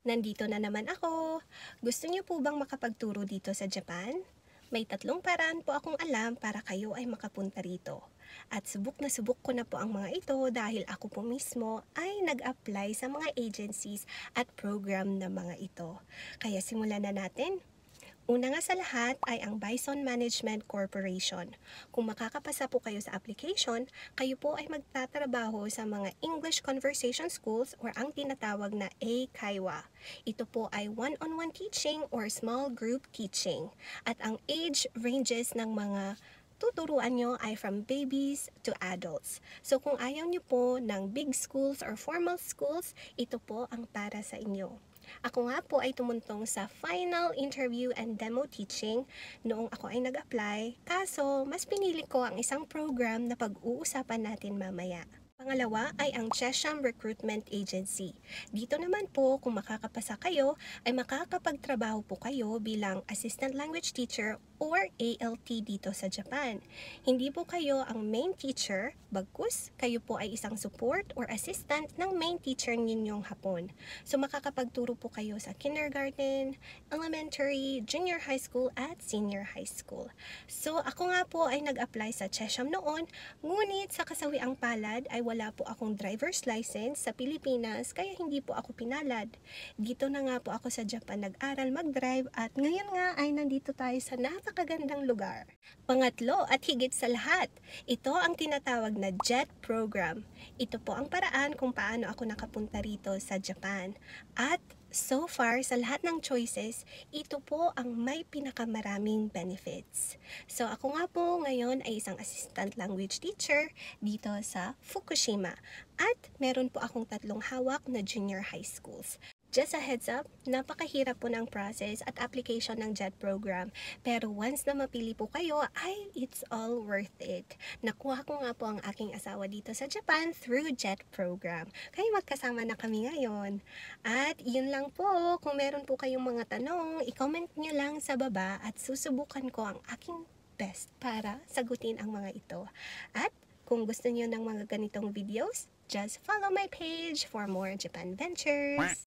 Nandito na naman ako. Gusto niyo po bang makapagturo dito sa Japan? May 3 paraan po akong alam para kayo ay makapunta rito. At subok na subok ko na po ang mga ito dahil ako po mismo ay nag-apply sa mga agencies at program na mga ito. Kaya simulan na natin. Una nga sa lahat ay ang Bison Management Corporation. Kung makakapasa po kayo sa application, kayo po ay magtatrabaho sa mga English Conversation Schools or ang tinatawag na A-Kaiwa. Ito po ay one-on-one teaching or small group teaching. At ang age ranges ng mga tuturuan nyo ay from babies to adults. So kung ayaw nyo po ng big schools or formal schools, ito po ang para sa inyo. Ako nga po ay tumuntong sa final interview and demo teaching noong ako ay nag-apply, kaso mas pinili ko ang isang program na pag-uusapan natin mamaya. Pangalawa ay ang Chesham Recruitment Agency. Dito naman po, kung makakapasa kayo, ay makakapagtrabaho po kayo bilang Assistant Language Teacher or ALT dito sa Japan. Hindi po kayo ang main teacher, bagkus kayo po ay isang support or assistant ng main teacher ninyong hapon. So makakapagturo po kayo sa kindergarten, elementary, junior high school at senior high school. So ako nga po ay nag-apply sa Chesham noon, ngunit sa kasawiang palad ay wala po akong driver's license sa Pilipinas kaya hindi po ako pinalad. Dito na nga po ako sa Japan nag-aral mag-drive at ngayon nga ay nandito tayo sa napakagandang lugar. Pangatlo at higit sa lahat, ito ang tinatawag na JET program. Ito po ang paraan kung paano ako nakapunta rito sa Japan. At so far, sa lahat ng choices, ito po ang may pinakamaraming benefits. So ako nga po ngayon ay isang assistant language teacher dito sa Fukushima. At meron po akong 3 hawak na junior high schools. Just a heads up, napakahirap po ng process at application ng JET program. Pero once na mapili po kayo, ay it's all worth it. Nakuha ko nga po ang aking asawa dito sa Japan through JET program. Kaya magkasama na kami ngayon. At yun lang po, kung meron po kayong mga tanong, i-comment nyo lang sa baba at susubukan ko ang aking best para sagutin ang mga ito. At kung gusto niyo ng mga ganitong videos, just follow my page for more Japan Ventures!